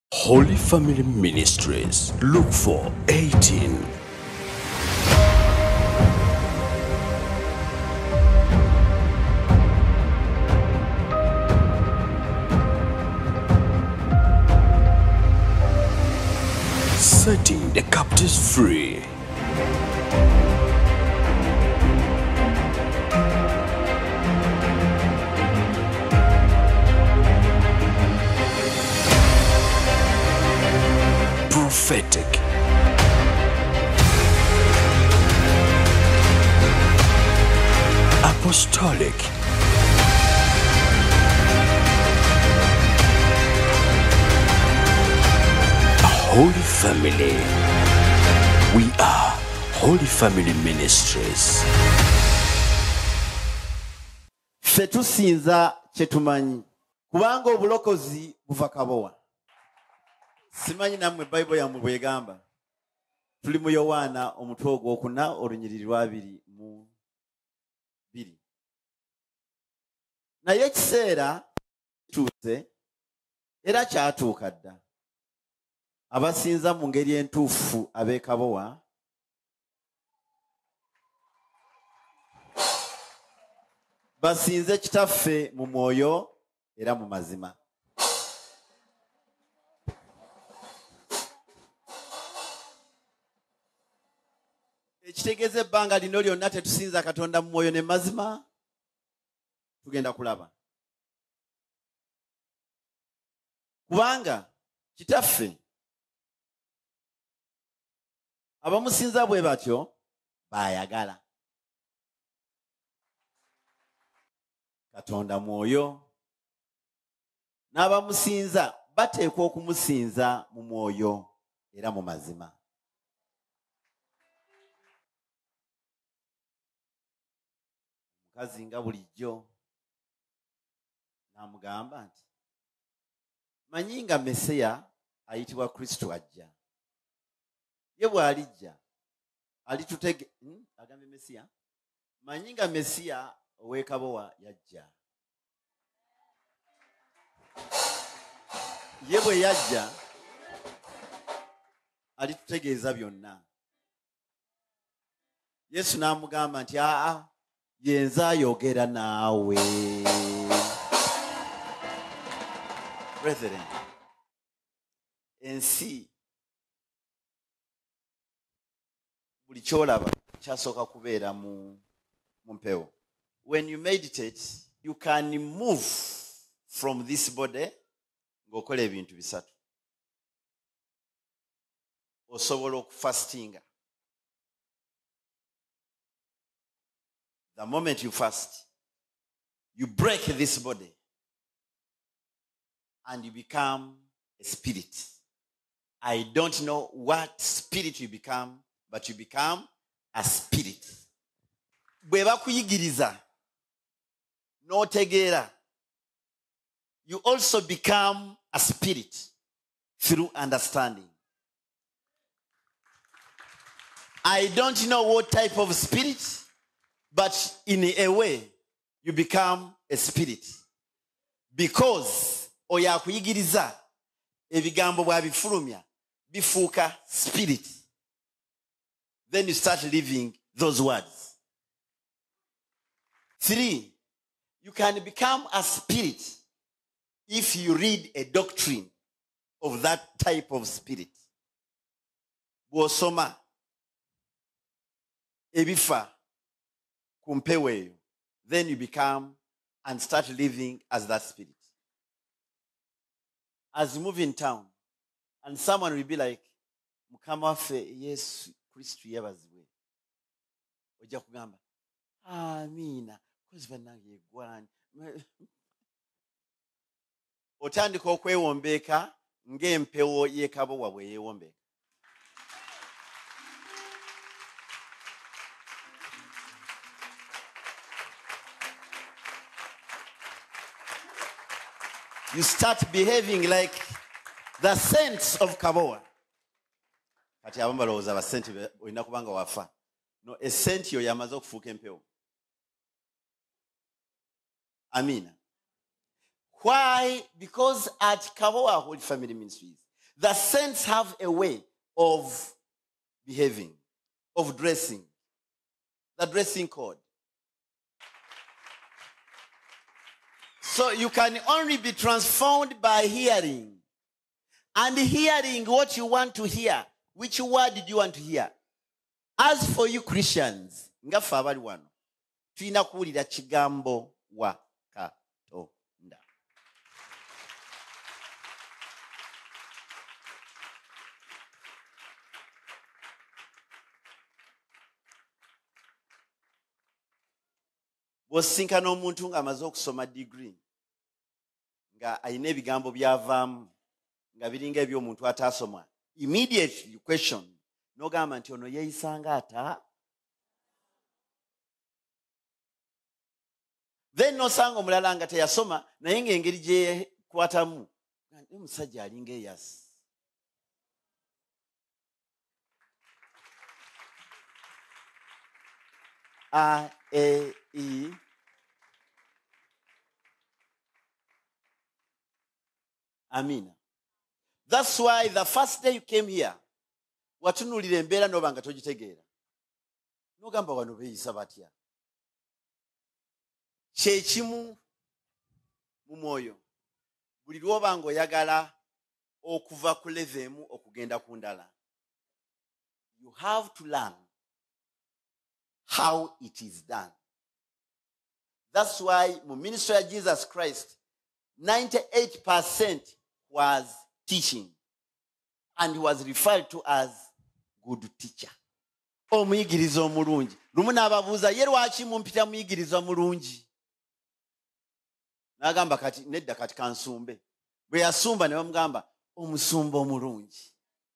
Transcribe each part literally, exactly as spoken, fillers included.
Holy Family Ministries. Look for eighteen. Setting the captives free. Prophetic. Apostolic. Holy Family. We are Holy Family Ministries. Ffe tusinza kye tumanyi kubanga obulokozi buva kabowa. Simanyi nammwe Bible yammwe bwegamba. Tuli mu Yowaana omutwe ogwokuna olunyiriri lwa abiri mu bbiri. Naye ekiseera kituuse era kyatuuka dda. Abasinza mu ngeri entuufu ab'e Kabowa basinze kitaffe mu mwoyo era mu mazima. Ekitegeeza ebbanga lino lyonna tetusinza Katonda mu mwoyo ne mazima, tugenda kulaba. Kubanga kitaffe abamusinza bwe batyo baayagala. Katonda mwoyo, n'abamusinza bateekwa okumusinza mu mwoyo era mu mazima. Omukazi nga bulijjo n'amugamba nti manyi nga Mesiya ayitibwa Kristo ajja. Ye bw'alijja alitutege hmm? agambe Mesiya manyi nga Mesiya ow'e Kabowa yajja. Ye bwe yajja alitutegeeza byonna. Yesu n'amugamba nti aa yenza ayogera naawe. Brethren, ensi buli kyolaba kyasooka kubeera mu mpewo. When you meditate, you can move from this body ng'okola ebintu bisatu. Osobola okufastinga. The moment you fast, you break this body and you become a spirit. I don't know what spirit you become, but you become a spirit. Bwe bakuyigiriza n'otegeera, you also become a spirit through understanding. I don't know what type of spirit, but in a way, you become a spirit. Because oyo akuyigiriza ebigambo bw'abifulumya bifuuka spirit. Then you start living those words. Three, you can become a spirit if you read a doctrine of that type of spirit. Bw'osoma ebifa kumpewo eyo, then you become and start living as that spirit. As you move in town, and someone will be like, Mukama waffe Yesu Kristo yebazibwe. Ojja kugamba, Amina, kozi bannange yeggwani. Otandika okwewombeeka ng'empewo y'e Kabowa bwe yeewombeeka. You start behaving like the saints of Kabowa. Kati abamu balowooza abasenti olina kubanga wafa. No, a saint yo yamaze okufuuka empewo. Amina. Why? Because at Kabowa Holy Family Ministries, The saints have a way of behaving, of dressing. The dressing code. So you can only be transformed by hearing. And hearing what you want to hear. Which word did you want to hear? As for you Christians, ngafa abali wano, tulina kuwulira kigambo wa Katonda. Bw'osinkana omuntu ng'amaze okusoma degree nga ayina ebigambo byavaamu nga biringa eby'omuntu ataasoma, immediately you question n'ogamba nti ono yeeyisanga ata. Then nosanga omulala nga teyasoma naye ng'engeri gye kwatamu omusajja alinga eyasi. A, E, I. Amina. That's why the first day you came here, watunulira embeera n'oba nga togitegeera. N'ogamba wano beeyisa batya. Kye kimu mu mwoyo. Buli lw'oba ng'oyagala okuva ku level emu okugenda ku ndala. You have to learn how it is done. That's why mu ministry of Jesus Christ, ninety-eight percent was teaching. And he was referred to as good teacher. Omuyigiriza omulungi. Lumu n'ababuuza ye lwaki mumpita muyigiriza mulungi? N'agamba kati nedda kati kansumbe. Bwe yasumba ne bamugamba omusumba omulungi.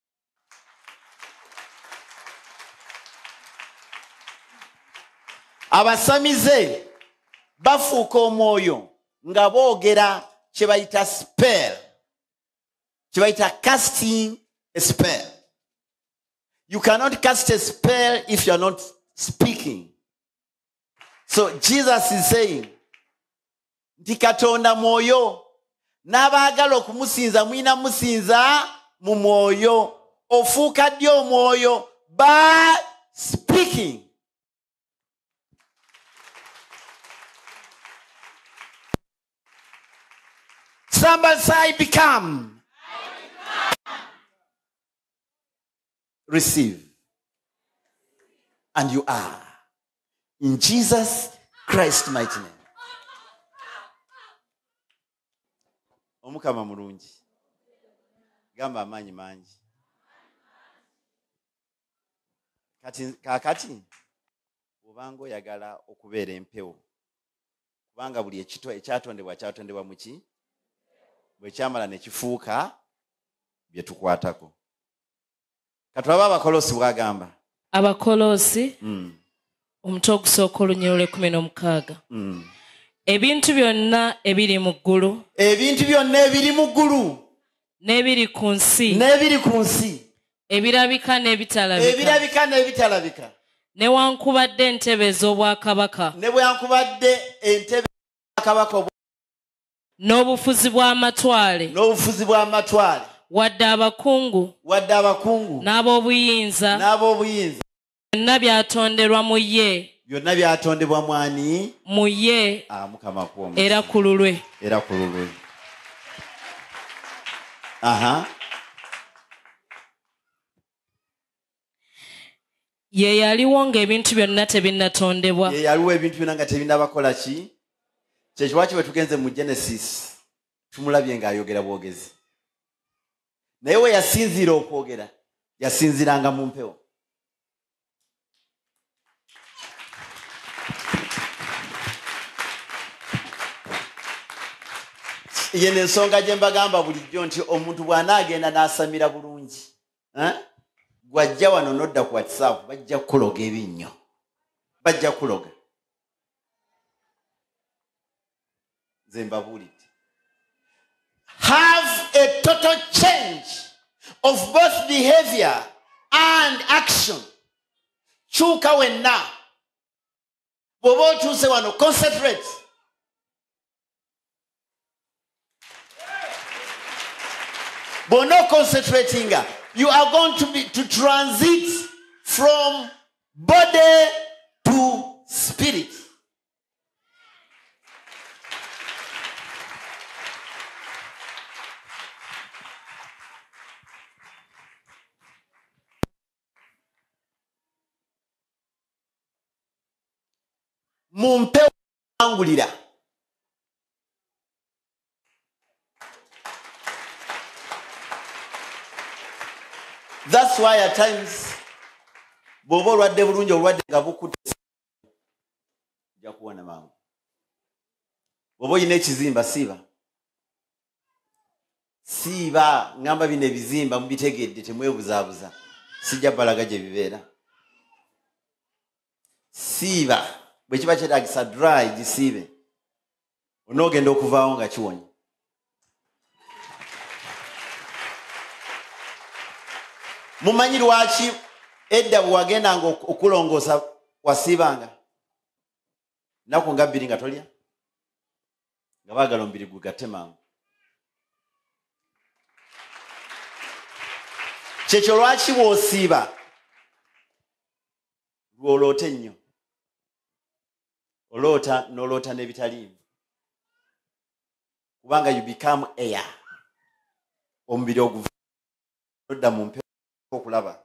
Abasamize bafuuka omwoyo nga boogera kye bayita spell. Kye bayita casting a spell. You cannot cast a spell if you are not speaking. So Jesus is saying, nti Katonda mwoyo, n'abaagala okumusinza mwina musinza mu mwoyo. Ofuuka ddi omwoyo? By speaking. Somebody say, I become. I become. Receive. And you are. In Jesus Christ's mighty name. Omukama mulungi. Gamba amanyi mangi. Kati kakati obanga oyagala okubeera empewo. Kubanga buli ekito ekyatondebwa kyatondebwa muki? Bwe kyamala ne kifuuka bye tukwatako. Katulaba Abakolosi bwagamba. Abakolosi mm. omutwe ogusooka olunyiriro lw'ekkumi n'omukaaga. mm. Ebintu byonna ebiri mu ggulu. Ebintu byonna ebiri mu ggulu. N'ebiri ku nsi. N'ebiri ku nsi. Ebirabika n'ebitalabika. Ebirabika n'ebitalabika. Newankubadde entebe ez'obwakabaka. Ne bwankubadde entebe ez'obwakabaka. N'obufuzi bw'amatwale. N'obufuzi bw'amatwale. Wadde abakungu. Wadde abakungu. N'ab'obuyinza. N'ab'obuyinza. Byonna byatonderwa mu ye. Byonna byatondebwa mwani? Mu ye. Ah, Mukama kuomu. Era ku lulwe. Era ku lulwe. Aha. Ye yaliwo ng'ebintu byonna tebinnatondebwa. Ye yaliwo ebintu byonna nga tebinnabakola ki? Kyekiwaki bwe tugenze mu Genesis tumulabye ng'ayogera bwogezi. Naye we yasinziira okwogera yasinziranga mu mpewo. Ye n'ensonga gye mbagamba bulijjo nti omuntu bw'anaagenda n'asamira bulungi, gw'ajja wano n'odda ku WhatsApp bajja kuloga ebinnyo. Bajja kuloga. Nze mbabuulidde. Have a total change of both behavior and action. Kyuka wenna. Bw'oba otuuse wano, concentrate. Bono concentrating, you are going to be to transit from body to spirit. Mumpe angulira. That's why at times bobo lwadde bulungi olwadde nga bukutte ja kuwana mangu. Bobo yine ekizimba siba. Siba ngamba bine bizimba mubitegedde temwebuzabuza. Sijja balaga gye bibeera. Siba bwe kiba kyetagisa dry gisibe. Onogenda okuvaawo nga kiwonye. Mumanyi lwaki edda bwagenda ngo okulongosa wasibanga nako nga bbiri nga tolya nga bagalo mbiri gugatemangu. Kyekyo lwaki bw'osiiba lwoloota ennyo oloota noloota n'ebitaliimu kubanga you become air omubiri oguva odda mu mpewo okulaba.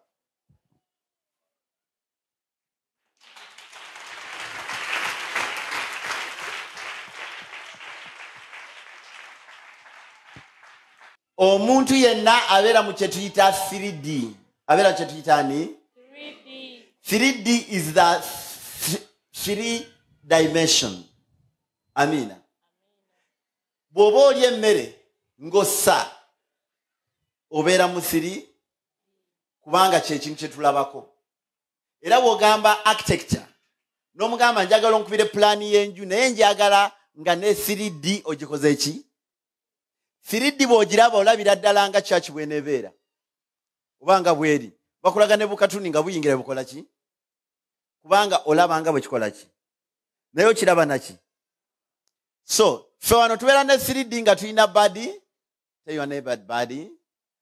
Omuntu yenna abeera mu kyetuyita three D. Abeera kyetuyita ni? three D. three D is the th three dimension. Amina. Bw'oba olya emmere ng'ossa obeera mu three kubanga kye kintu kye tulabako. Era bw'ogamba architecture n'omugamba njagala onkubire pulaani y'enju naye njagala nga ne three D ogikoze ki? three D bw'ogiraba olabira ddala nga church bw'eneebeera obanga bweri bakulaga ne bukatuni nga buyingira bukola ki? Kubanga olaba nga bwe kikola ki? Naye okiraba naki? So ffe wano tubeera ne three D nga tulina body. Tell your neighbor body,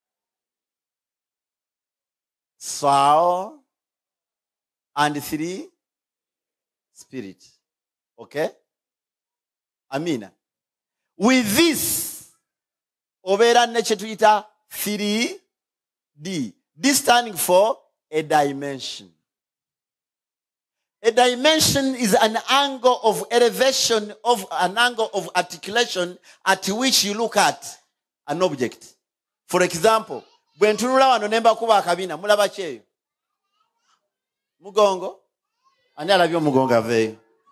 soul, and three spirit. Okay? Amina. With this, obeera ne kyetuyita three D. This standing for a dimension. A dimension is an angle of elevation, of an angle of articulation at which you look at an object. For example, bwe ntunula wano nemba kuba akabina mulaba kyeyo? Mugongo? Ani alabye omugongo aveeyo?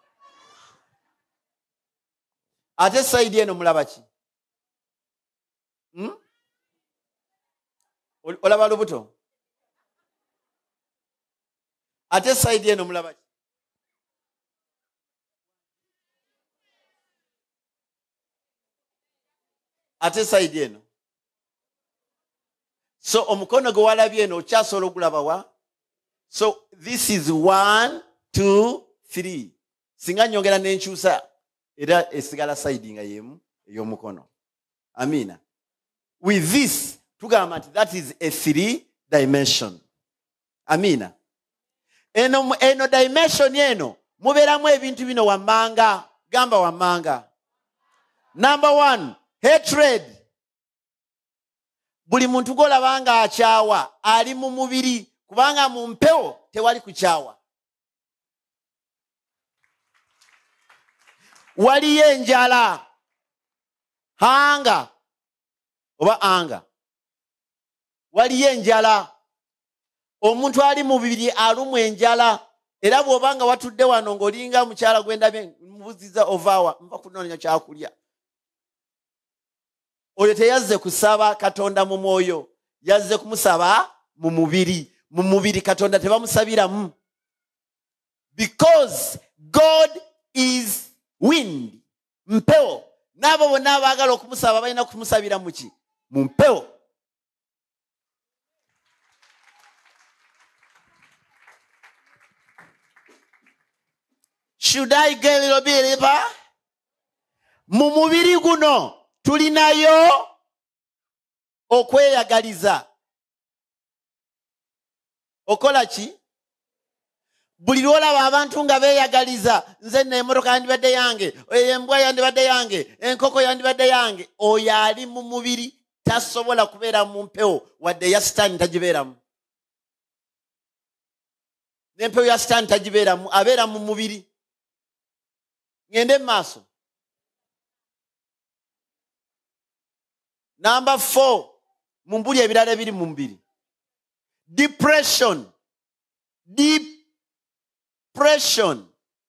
Ate side eno mulaba ki? Hmm? Olaba lubuto? Ate side eno mulaba ki? Ate side eno. So omukono gwe walabye eno okyasobola ogulaba wa? So this is one, two, three. Singa nyongera n'enkyusa era esigala side nga yemu ey'omukono. Amina. With this tugamba nti that is a three dimension. Amina. Eno, eno dimension eno mubeeramu ebintu bino wammanga. Gamba wammanga. Number one, hatred. Buli muntu golabanga akyawa ali mu mubiri kubanga mu mpewo tewali kukyawa. Waliyo enjala. Hanga. Oba anga. Waliyo enjala. Omuntu ali mu bibiri alumu enjala. Era bw'obanga watudde wano ng'olinga mukyala gwendabye mubuziza ovaawa nva kunoonya kyakulya. Oyo teyazze kusaba Katonda mu mwoyo, yazze kumusaba mu mubiri. Mu mubiri Katonda tebamusabiramu. Because God is wind. Mpewo. N'abo bonna abaagala okumusaba balina kumusabira mu ki? Mu mpewo. Should I get a little bit deeper? Mu mubiri guno tulinayo okweyagaliza okola ki buli lwolaba abantu nga beeyagaliza nze n'emmotoka yandibadde yange embwa yandibadde yange enkoko yandibadde yange oyo ali mu mubiri tasobola kubeera mu mpewo wadde ya sitaani tagibeeramu n'empewo ya sitaani tagibeeramu abeera mu mubiri ngende mu maaso number four mu mbuli ebirala ebiri mu mubiri depression depression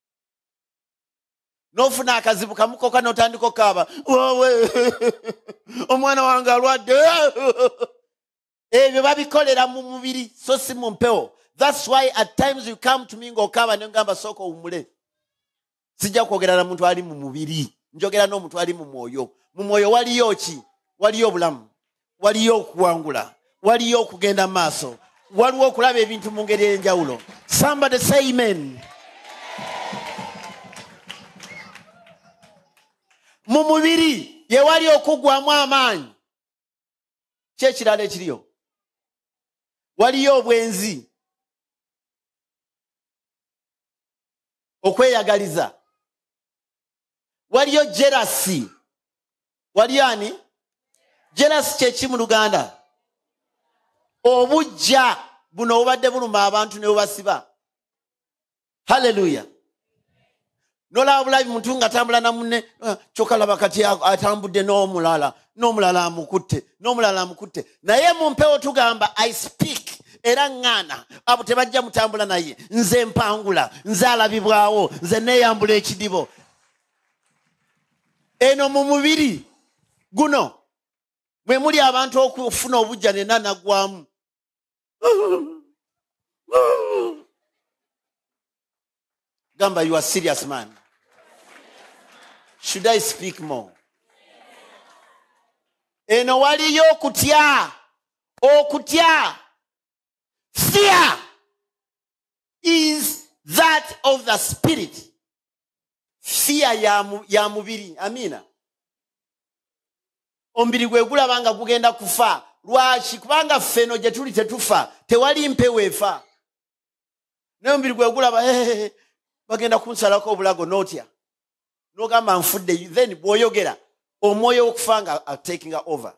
nofuna akazibu kamukoka notandika okkaaba wowe omwana wange alwadde ebyo babikolera mu mubiri so si mu mpewo. That's why at times you come to me ng'okkaaba ne ngamba sooka owummule sijja kwogera na muntu ali mu mubiri njogera n'omuntu ali mu mwoyo. Mu mwoyo waliyo ki? Waliyo obulamu, waliyo okuwangula, waliyo okugenda maaso, waliwo okulaba ebintu mu ngeri ey'enjawulo. Somebody say amen. Mu mubiri ye wali okuggwamu amaanyi. Kye kirala ekiriyo? Waliyo obwenzi, okweyagaliza, waliyo jealousy. Waliyo ani? Jealousy kye ki mu Luganda? Obujja buno obadde buluma abantu ne bubasiba. Hallelujah. Nolaba bulabi muntu nga atambula na munne kyokka laba kati atambudde n'omulala n'omulala amukutte n'omulala amukutte naye mu mpewo tugamba I speak era ngana abo tebajja mutambula naye nze mpangula nze alabibwawo nze neeyambula ekidibo. Eno mu mubiri guno mwe muli abantu okufuna obujja nena naggwamu. Gamba, you are serious man. Should I speak more? Eno waliyo okutya. Okutya. Fear is that of the spirit. Fear ya, ya mubiri. Amina. Ombiri gwe gulabanga gugenda kufa. Lwaki kubanga ffeno gye tuli tetufa. Tewali mpewo efa. Ne ombiri gwe gulaba hehehe. Bagenda kunsalako obulago notya nogamba nfudde then bwoyogera omwoyo okufanga are taking over.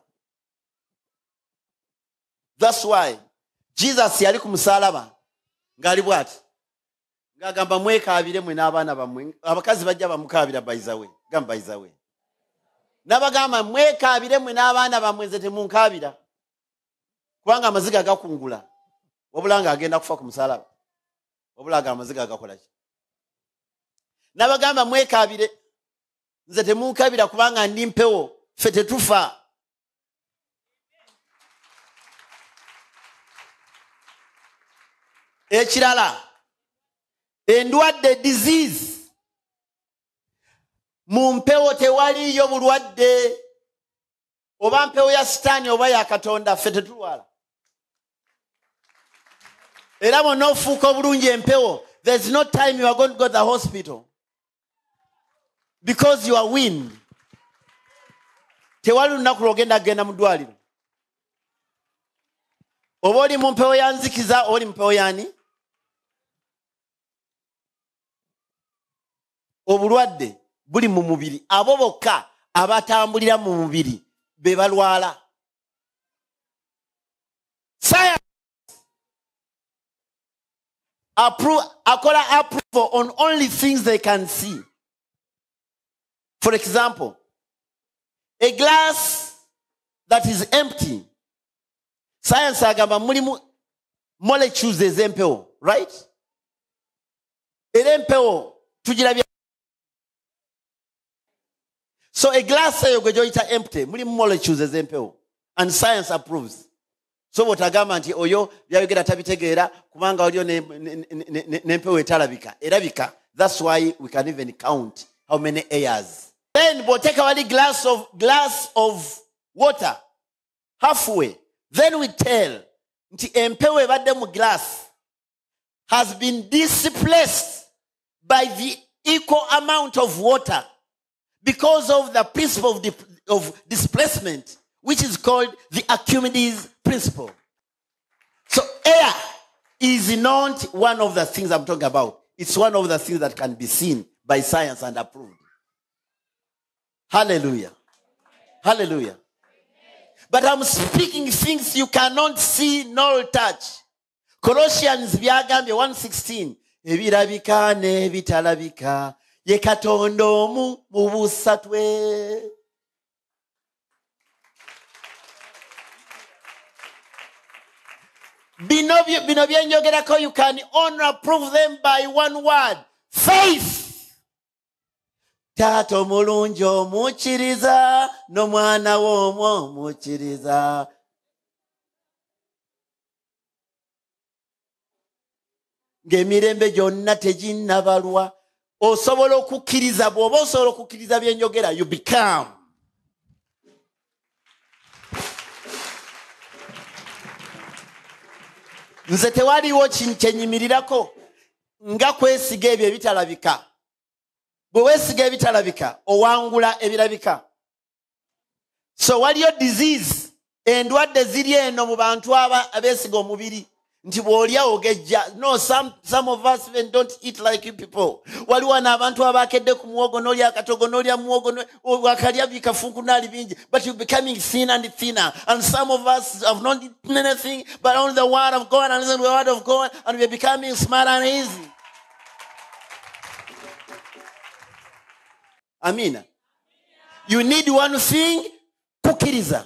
That's why Jesus yali ku musalaba ngali bwati ngagamba mwekaabire mwe n'abaana bammwe abakazi bajja bamukaabira baizawe gamba baizawe nabagamba mwekaabire mwe n'abaana bammwe nze temunkaabira kubanga amaziga gakungula wabulanga agenda kufa ku musalaba wabulaga amaziga gakola ki nabagamba mwekaabire nze temunkabira kubanga ndi mpewo ffe tetufa. Ekirala endwadde disease mu mpewo tewaliyo bulwadde oba mpewo ya sitaani oba ya Katonda ffe tetulwala era bonna ofuuka obulungi empewo. There's no time you are going to go to the hospital because you are wind. Tewali lunaku lwogenda kugenda mu ddwaliro oba oli mu mpewo ya nzikiza oli mu mpewo yani. Obulwadde buli mu mubiri. Abo bokka abatambulira mu mubiri be balwala. Science approve, akola approval on only things they can see. For example, a glass that is empty. Science agamba mulimu molecules ez'empewo, right? Era empewo tugirabya. So a glass eyo gwe gyoyita empty mulimu molecules ez'empewo and science approves. So bw'otagamba nti oyo byayogera tabitegeera kubanga waliyo n'empewo etalabika erabika. That's why we can even count how many airs. Then bw'oteeka wali glass of glass of water halfway, then we tell nti empewo ebadde mu glass has been displaced by the equal amount of water because of the principle of, di of displacement. which is called the Archimedes principle. So air is not one of the things I'm talking about. It's one of the things that can be seen by science and approved. Hallelujah. Hallelujah. But I'm speaking things you cannot see nor touch. Colossians byagambye one sixteen. Ebirabika n'ebitalabika ye Katonda omu mu busatwe. Bino byenjogerako, you can only prove them by one word. Faith. Tato mulungi omukkiriza n'omwana w'omwo omukkiriza. Ng'emirembe gyonna teginnabalwa. Osobola okukkiriza, bw'oba osobola okukkiriza byenjogera, you become. Nze tewaliwo kyenyimirirako nga kwesiga ebyo ebitalabika. Bwe weesiga ebitalabika owangula ebirabika. So waliyo disease, endwadde ziri eno mu bantu abeesiga omubiri nti bw'olya ogejja. No, some, some of us even don't eat like you people. Waliwo n'abantu abakedde ku muwogo n'olya akatogo n'olya muwogo wakalya bikafunku n'ali bingi, but you're becoming thinner and thinner. And some of us have not eaten anything but only the word of God and listen to the word of God, and we're becoming smart and easy. Amina. You need one thing, kukiriza.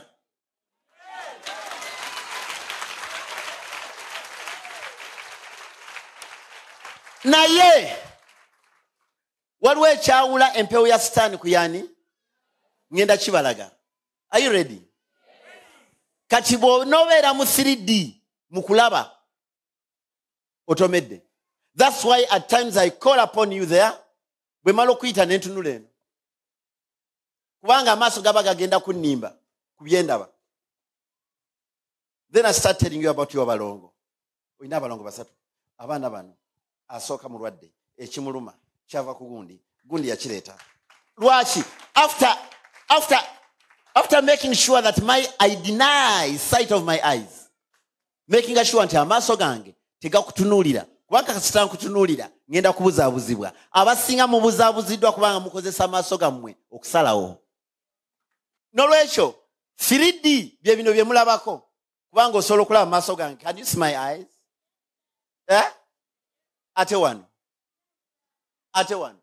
Naye waliwo ekyawula empewo ya sitaani ku yani ngenda kibalaga. Are you ready? Kati bw'onobeera mu three D mu kulaba otomedde. That's why at times I call upon you there. Bwe mala okuyita ne ntunula eno, kubanga amaaso gaba gagenda kunnimba ku byendaba. Then I start telling you about your balongo. Oyina abalongo basatu. Abaana bano asooka mulwadde, ekimuluma kyava ku gundi, gundi yakireeta. Lwaki? After, after, after making sure that my, I deny sight of my eyes, making sure nti amaaso gange tegakutunuulira, kubanga kasita nkutunuulira ngenda kubuzaabuzibwa. Abasinga mu buzaabuziddwa kubanga mukozesa amaaso gammwe okusalawo. Nolwekyo three D bye bino bye mulabako, kubanga osobola okulaba amaaso gange. Can you see my eyes? Eh? Ate wano. Ate wano.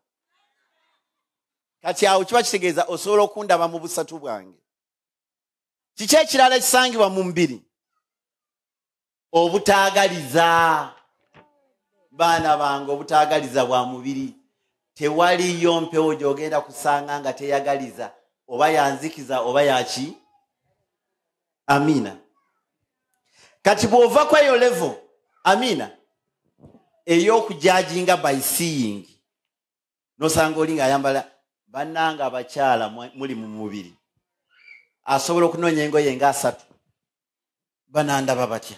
Kati awo kiba kitegeeza osobola okundaba mu busatu bwange. Kiki ekirala ekisangibwa mu mubiri? Obutaagaliza. Baana bange, obutaagaliza bwa mubiri. Tewaliyo mpewo gy'ogenda kusanga nga teyagaliza, oba yanzikiza oba yaki. Amina. Kati bw'ova kweyo level, amina, ey'okujajinga by seeing, nosanga oli ng'ayambala bannanga abakyala muli mu mubiri, asobola okunoonya engoye nga asatu, banandaba batya.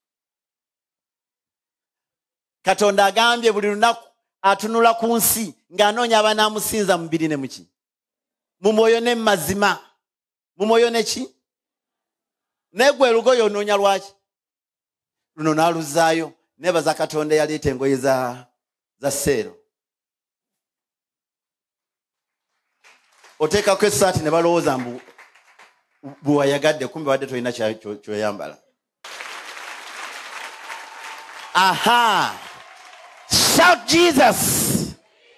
Katonda agambye buli lunaku atunula ku nsi ng'anoonya abanaamusinza mu mubiri ne muki, mu mwoyo ne mu mazima, mu mwoyo ne ki, naye gwe lugoye onoonya lwaki? Luno n'aluzaayo. Nebaza Katonda yaleeta engoye za za seero. Oteekako essaati ne balowooza mbu bwewayagadde, kumbe wadde tolina kyoyambala. Aha! Shout Jesus!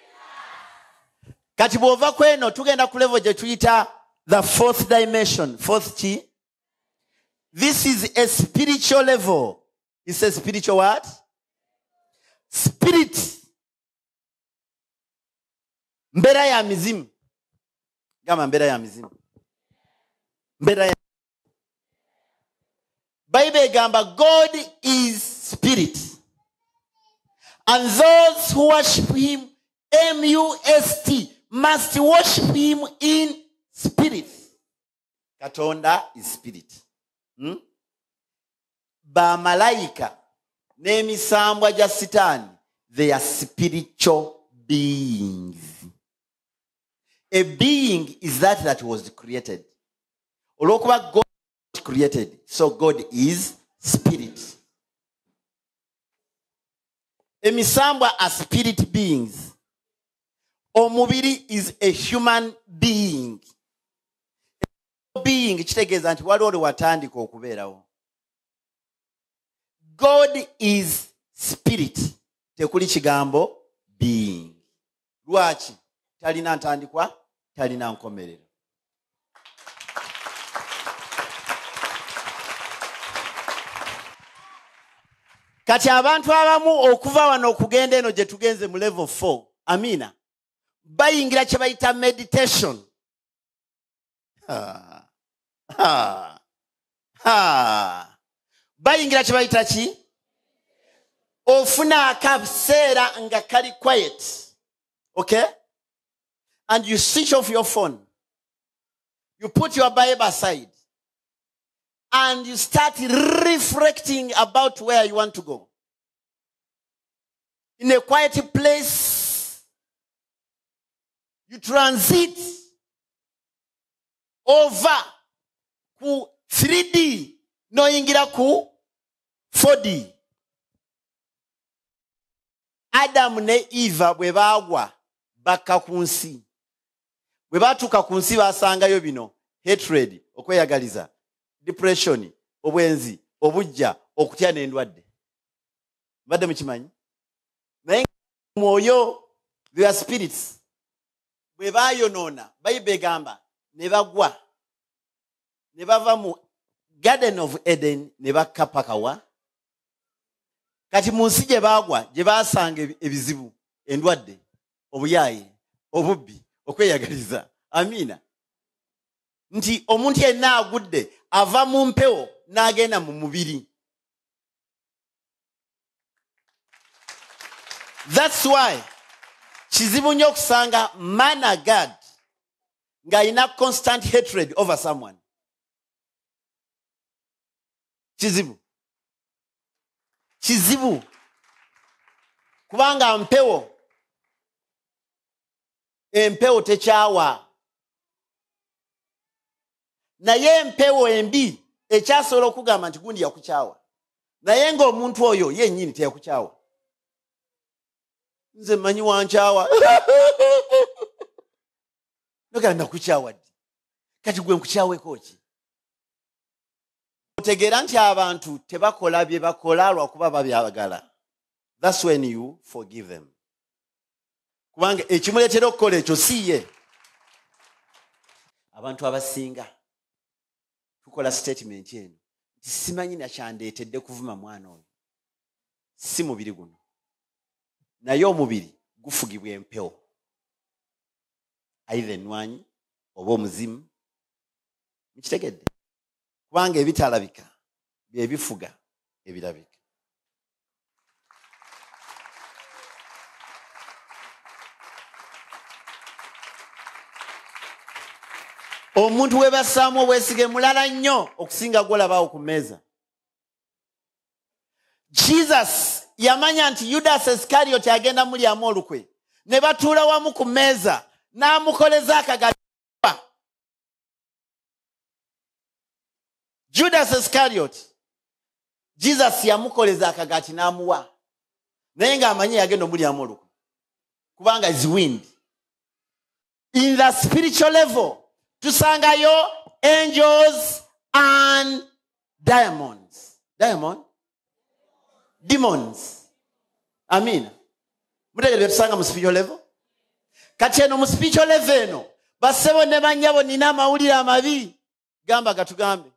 Kati bw'ova kweno tugenda ku level gye tuyita the fourth dimension. Fourth ki? This is a spiritual level. It's a spiritual what? Spirit. Mbera ya mizimu. Gama mbera ya mizimu. Mbera ya. Bible gamba God is spirit. And those who worship him, M U S T, must worship him in spirit. Katonda is spirit. Hmm? Ba malaika n'emisambwa gya sitaani, they are spiritual beings. A being is that that was created. olwokuba God created, so God is spirit. Emisambwa are spirit beings. Omubiri is a human being. Being kitegeeza nti waliwo lwewatandika okubeerawo. God is spirit. Tekuli kigambo being. Lwaki? Talina ntandikwa, talina nkomerero. Kati abantu abamu okuva wano okugenda eno gye tugenze mu level four. Amina. Bayingira kye bayita meditation. Ha. Ha. Ha. Bayingira kye bayita ki? Ofuna akaseera nga kali quiet. Okay? And you switch off your phone. You put your Bible aside. And you start reflecting about where you want to go. In a quiet place, you transit over ku three D, no ingira ku four D. Adam ne Eva bwe bagwa bakka ku nsi. Bwe batuuka ku nsi basangayo bino: hatred, okweyagaliza, depression, obwenzi, obujja, okutya n'endwadde. Mbadde mukimanyi? Naye mwoyo, they are spirits. Bwe baayonoona, Bayibuli egamba ne bagwa, ne bava mu Garden of Eden ne bakka paka wa. Kati mu nsi gye baagwa, gye baasanga ebizibu, endwadde, obuyaaye, obubbi, okweyagaliza. Amiina. Nti omuntu yenna agudde ava mu mpewo n'agenda mu mubiri. That's why kizibu nnyo okusanga man of God ng'alina constant hatred over someone. Kizibu. Kizibu. Kubanga mpewo. Empewo tekyawa. Naye empewo embi ekyasobola okugamba nti gundi yakukyawa. Naye ng'omuntu oyo yennyini teyakukyawa. Nze mmanyi wankyawa. Nogenda nakukyawa ddi. Kati gwe nkukyaweko ki? Otegeera nti abantu tebakola bye bakola lwakuba babyagala. That's when you forgive them. Kubanga ekimuleetera okukola ekyo si ye. Abantu abasinga tukola statement eno nti simanyi nakyandeetedde kuvuma mwana oyo. Si mubiri guno. Naye omubiri gufugibwa empewo. Either ennwanyi oba omuzimu. Mukitegedde? Kubanga ebitalabika bye bifuga ebirabika. Omuntu we bassaamu obwesige mulala nnyo okusinga gw'olabaawo ku mmeeza. Jesus yamanya nti Judas Iscariot agenda mulyamu olukwe. Ne batuula wamu ku mmeeza n'amukoleza akagati. Judas Iscariot, Jesus yamukoleza akagati n'amuwa. Naye ng'amanyi yagenda omulyamu olukwe. Kubanga is wind. In the spiritual level, tusangayo angels and diamonds. Diamond? Demons. Amina. Mutegere tusanga mu spiritual level? Kati eno mu spiritual level eno, bassebo ne bannyabo nina amawulire amabi. Gamba gatugambe.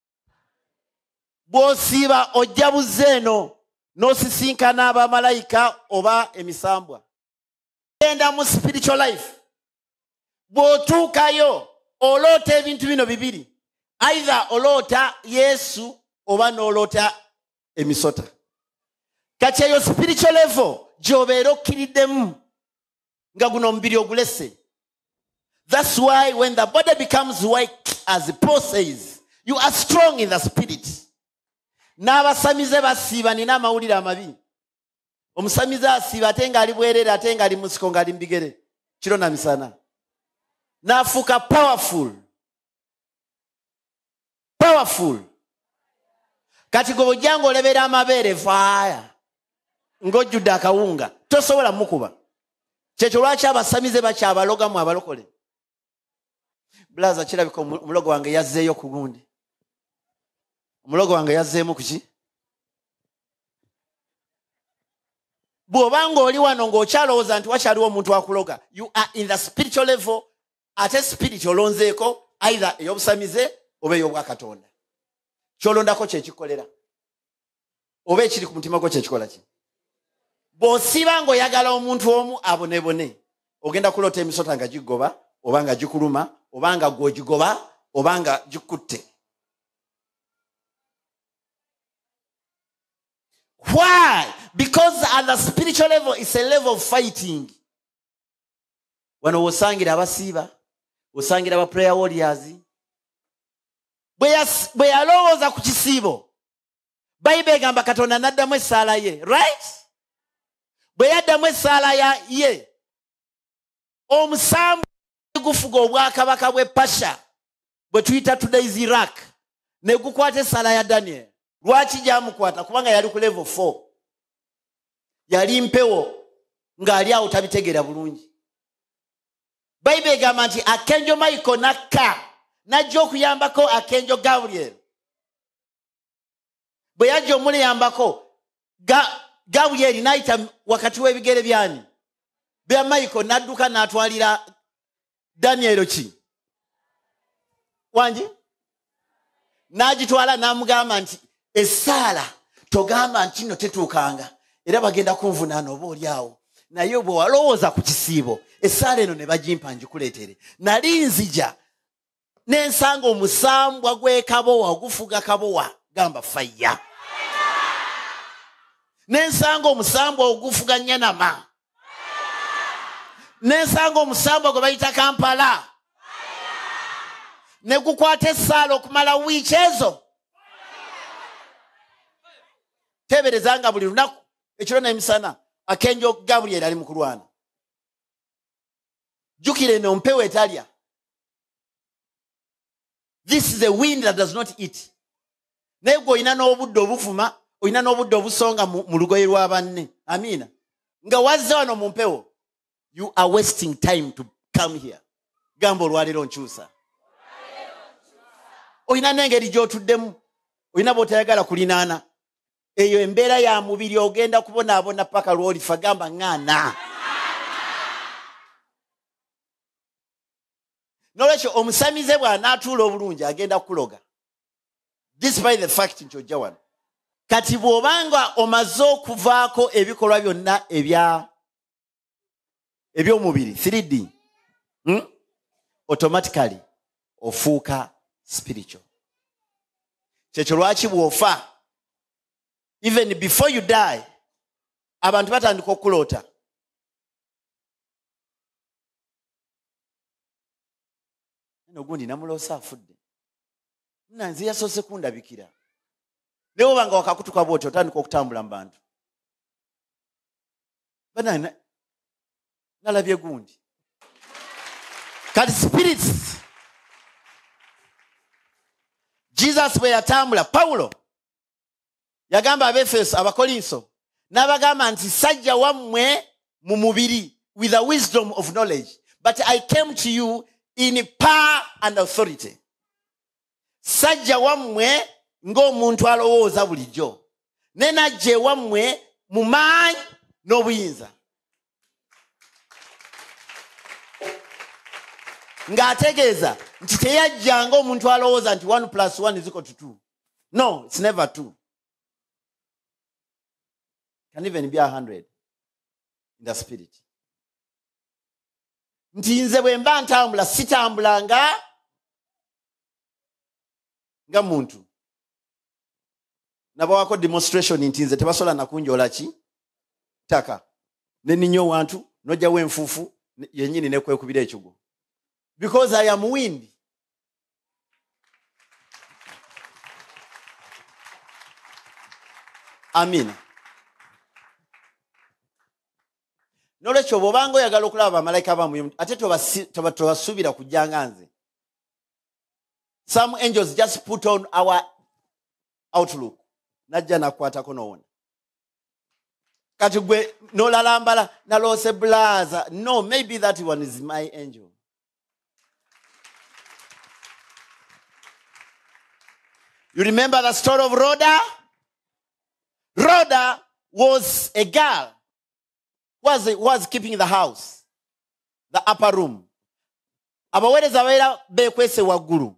Bw'osiiba ojja buzze eno n'osisinkana abamalayika oba emisambwa. Genda mu spiritual life. Bw'otuukayo oloota ebintu bino bibiri. Either oloota Yesu oba n'oloota emisota. Kati eyo spiritual level gy'obeera okkiriddemu nga guno omubiri ogulese. That's why when the body becomes weak, as Paul says, you are strong in the spirit. N'abasamize basiiba nina amawulire amabi. Omusamize asiiba ate ng'ali bwerere ate ng'ali musiko ng'ali mbigere. Kiro na misana. N'afuuka powerful. powerful. Kati go jango olebera amabere fire. Ngojjudde akawunga. Tosobola mukuba. Kyekyo lwaki abasamize bakyabaloga mu abalokole. Blaza kirabika omulogo wange yazzeeyo ku gundi. Omulogo wange yazzeemu kuki? Bw'obanga oli wano ng'okyalowooza nti wakyaliwo omuntu akuloga. You are in the spiritual level. Ate spirit olonzeeko either ey'obusamize oba ey'obwakatonda. Kyolondako kyekikolera. Oba ekiri ku mutima gwo kyekikola ki? Bw'osiba ng'oyagala omuntu omu abonebone, ogenda kuloota emisota nga gigoba, oba nga gikuluma, oba nga gw'ogigoba, oba nga gikutte. Why? Because at the spiritual level, it's a level of fighting. Wano osangira abasiiba, osangira aba prayer warriors. Bwe yalowooza ku kisiibo, Bayibuli egamba Katonda n'addamu essaala ye, right? Bwe yaddamu essaala ye, omusambu gufuga obwakabaka bwe Pasha, bwe tuyita today's Iraq, ne gukwata essaala ya Daniel. Lwaki gyamukwata? Kubanga yali ku level four. Yali mpewo ng'ali awo tabitegeera bulungi. Bayibuli egamba nti akenjo Michael n'akka n'ajja okuyambako akenjo Gabriel. Bwe yajja omuliyambako, Gabriel n'ayita wakati w'ebigere byani bya Michael n'adduka n'atwalira Daniel ki? Wangi? N'agitwala n'amugamba nti essaala togamba nti nno tetuukanga era bagenda kunvunaana oba oli awo. Naye bwe walowooza ku kisiibo, essaala eno ne bagimpa ngikuleetere. Nali nzija n'ensanga omusambwa gw'ekabowa gufuga kabowa gamba faya. N'ensanga omusambwa ogufuga Nyanama. N'ensanga omusambwa gwe bayita Kampala. Ne gukwata essaala okumala wiiki ezo. Teberezanga buli lunaku ekiro n'emisana akenjo Gabriel ali mu kulwana. Jukire eno mpewo etalya. This is a wind that does not eat. Naye gwe olina n'obudde obuvuma, olina n'obudde obusonga mu lugoye lwa banne. Amiina. Nga wazze wano mu mpewo. You are wasting time to come here. Gamba olwaleero nkyusa. Olina n'engeri gy'otuddemu. Olina bw'otayagala kulinaana. Eyo embeera ya mubiri ogenda kubonaabona paka lw'olifa gamba ng'ana. Nolwekyo omusamize bw'anaatuula obulungi agenda kukuloga. Despite the fact nti ojja wano. Kati bw'obanga omaze okuvaako ebikolwa byonna ebya eby'omubiri three D, hmm? Automatically ofuuka spiritual. Kyekyo lwaki bw'ofa, even before you die, abantu batandika okuloota. Nno gundi namuloosa afudde. Nna nze yasoose kundabikira. Naye obanga wakakutuka bw'otyo otandika okutambula mu bantu. Bana nalabye gundi. Kati spirits. Jesus bwe yatambula, Paulo yagamba Abefeso, Abakolinso, n'abagamba nti sajja wammwe mu mubiri with the wisdom of knowledge, but I came to you in power and authority. Sajja wammwe ng'omuntu alowooza bulijjo, ne najja wammwe mu maanyi n'obuyinza. Ng'ategeeza nti teyajjanga omuntu alowooza nti one plus one is equal to two. No, it's never two. Can even be a hundred in the spirit. Nti nze bwe mba ntambula sitambula nga nga muntu. Nabawako demonstration nti nze tebasola nakunjola ki taka. Ne ninyo wantu noja wenfufu yenyini ne kwekubira ekigo. Because I am wind. Amen. Nolwekyo bw'obanga oyagala okulaba bamalayika bamwe ate tobasubira kujjanga nze. Some angels just put on our outlook. Najja nakwata kono wona. Kati gwe no lalambala na lose blaza. No, maybe that one is my angel. You remember the story of Rhoda? Rhoda was a girl who was, was keeping the house, the upper room. Abawereza baira bekwese waggulu.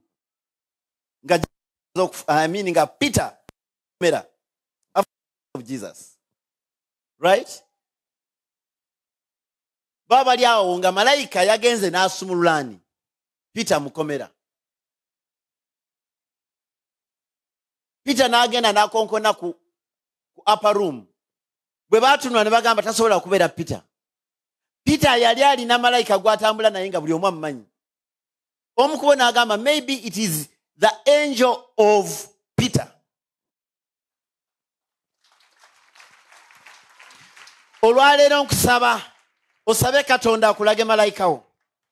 I mean, Peter, of Jesus. Right? Baba liawo nga malaika yagenze n'asumululani. Peter mukomera. Peter n'agenda n'akonkona ku, ku upper room. Bwe baatunula ne bagamba tasobola kubeera Peter. Peter yali alina malaika gw'atambula naye nga buli omu amumanyi. Omu ku bo n'agamba maybe it is the angel of Peter. Olwaleero nkusaba osabe Katonda akulage malaika wo.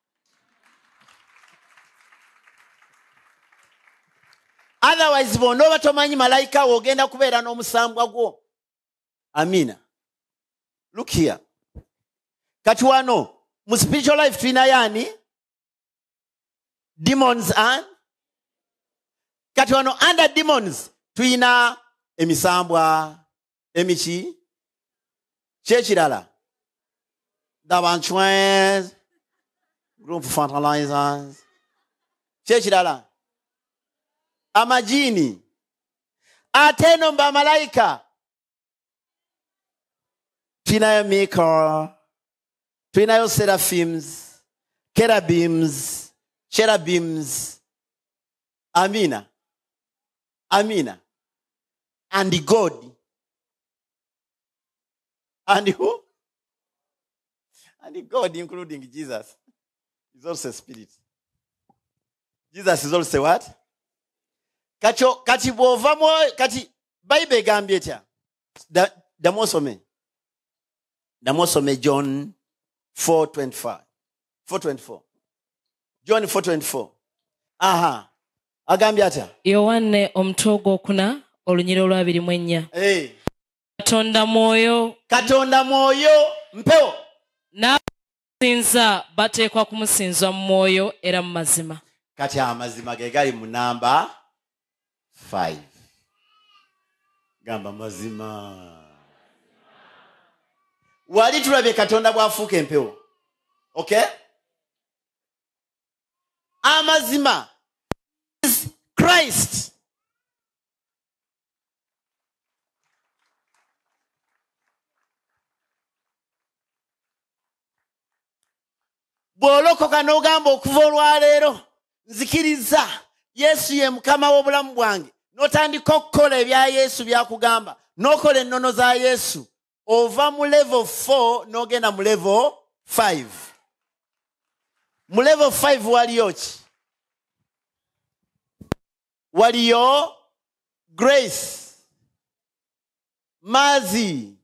Otherwise bono batomanyi malaika wo ogenda kubeera n'omusambwa gwo. Amina. Look here. Kati wano mu spiritual life tulina yani demons and kati wano under demons tulina emisambwa emichi chechirala dabanchwens group fertilizers chechirala amajini ateno mba malaika tulinayo Michael, tulinayo seraphims, cherubims, cherubims. Amina. Amina. And God. And who? And God, including Jesus, is also a spirit. Jesus is also what? Kacho kati bovamo kati Bible gambye tya. Da damosome. Damosome John four twenty-five. four twenty-four. John four twenty-four. Aha. Agambye atya. Yohane omutwe ogwokuna olunyiri olwabiri mu ennya. Hey. Katonda mwoyo. Katonda mwoyo mpeo. N'abasinza bateekwa kumusinza mu mwoyo era mu mazima. Kati amazima ge gali mu namba five. Gamba mazima. Wali tulabye Katonda bw'afuuka empewo. Okay? Amazima is Christ. Bw'olokoka n'ogamba okuva olwaleero nzikiriza Yesu ye mukama w'obulamu bwange n'otandika okukola ebya Yesu byakugamba n'okola ennono za Yesu ova mu level four n'ogenda mu level five. Mu level five waliyo ki? Waliyo grace, mercy,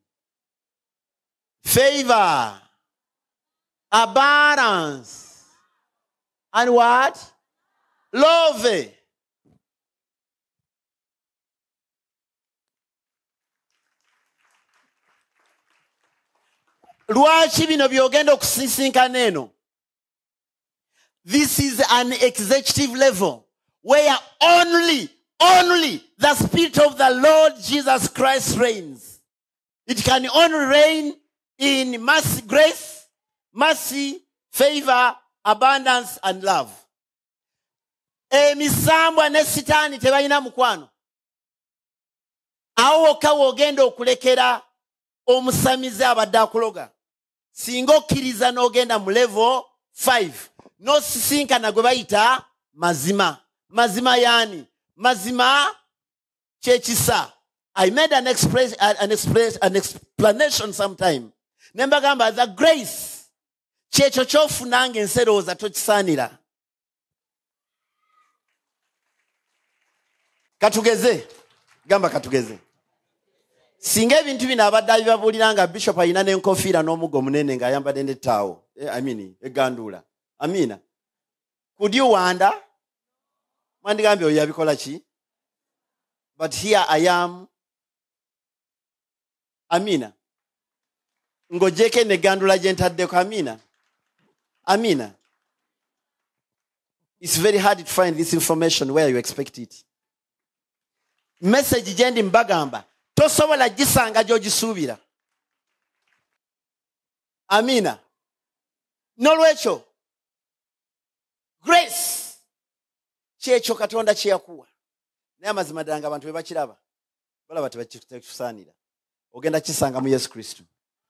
favor, abundance, and what? Love. Lwaki bino byogenda okusisinkana eno? This is an executive level where only, only the Spirit of the Lord Jesus Christ reigns. It can only reign in mercy, grace, mercy, favor, abundance, and love. Emisambwa ne sitaani tebalina mukwano. Awo ka wogenda okulekera omusamize abadde akuloga. Singa okkiriza n'ogenda mu level five. No sisinkana gwe bayita mazima. Mazima yani. Mazima chechisa. I made an express an express an explanation sometime. Nemba gamba the grace checho chofunanga enseroza tokisanira. Katugeze. Gamba katugeze. Singa ebintu bino abadde abibabuliranga bishop ayina n'enkofiira n'omugo munene ng'ayambadde n'ettaawo. I mean, egandula. Amina. Could you wonder? Mandigambi oyo yabikola ki? But here I am. Amina. Ngojeke ne gandula jentaddeko. Amina. Amina. It's very hard to find this information where you expect it. Message jendi mbagamba. Tosobola gisanga gy'ogisuubira. Amina. Nolwekyo. Grace. Kyekyo Katonda kye yakuwa. Naye amazima ddala abantu be bakiraba. Balaba tebakikusaanira. Ogenda kisanga mu Yesu Kristo.